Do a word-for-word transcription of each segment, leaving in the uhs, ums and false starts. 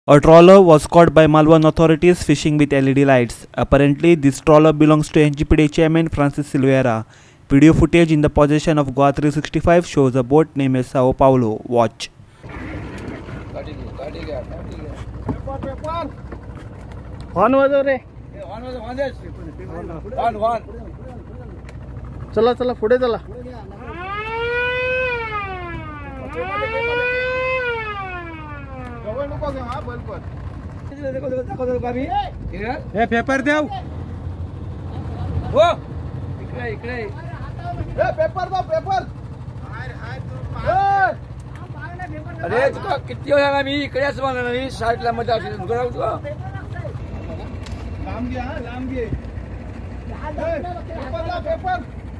A trawler was caught by Malvan authorities fishing with L E D lights. Apparently, this trawler belongs to N G P D chairman Francis Silveira. Video footage in the possession of Goa three sixty-five shows a boat named Sao Paulo. Watch. Horn वाजव रे. Horn horn. चला चला पुढे चला. हे paper देव. हो इकडे इकडे. हे पेपर दो पेपर. अरे तुका किती वेळा मी इकडेच म्हणलं नाही साईडला मध्ये असेल तुला तुला. लांब घ्या लांब घे. पेपर ला पेपर.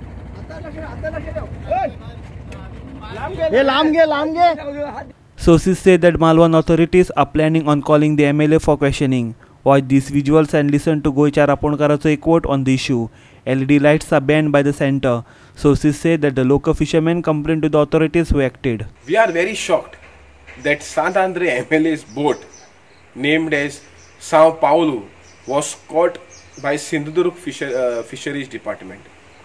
हे लांब घे लांब घे. Sources say that Malvan authorities are planning on calling the M L A for questioning. Watch these visuals and listen to Goichar Aponkara's quote on the issue. L E D lights are banned by the center. Sources say that the local fishermen complained to the authorities who acted. We are very shocked that Sant Andre M L A's boat named as Sao Paulo was caught by Sindhudurg Fisher, uh, Fisheries Department.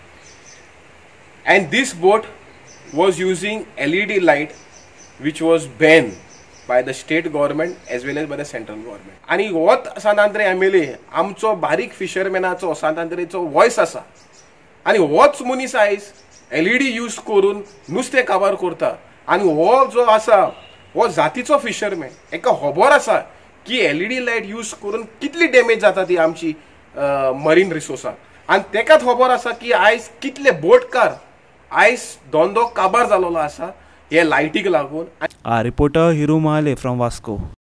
And this boat was using L E D light which was banned by the state government as well as by the central government. आणि होत Sant Andre M L A आमचो बारीक फिशरमॅनाचो Sant Andreचो voice आसा आणि होच मनीस आयज L E D use करून नुस्तें काबार करता आणि हो जो आसा हो जातीचो फिशरमॅन एका खबर आसा की L E D light use करून कितली डॅमेज जाता ती आमची मरीन रिसोर्साक आणि तेकाच खबर आसा की आयज कितले बोटकार आयज धंदो काबार जालोलो आसा हे लायटीक लागून. Our reporter Hiru Mahale from Vasco.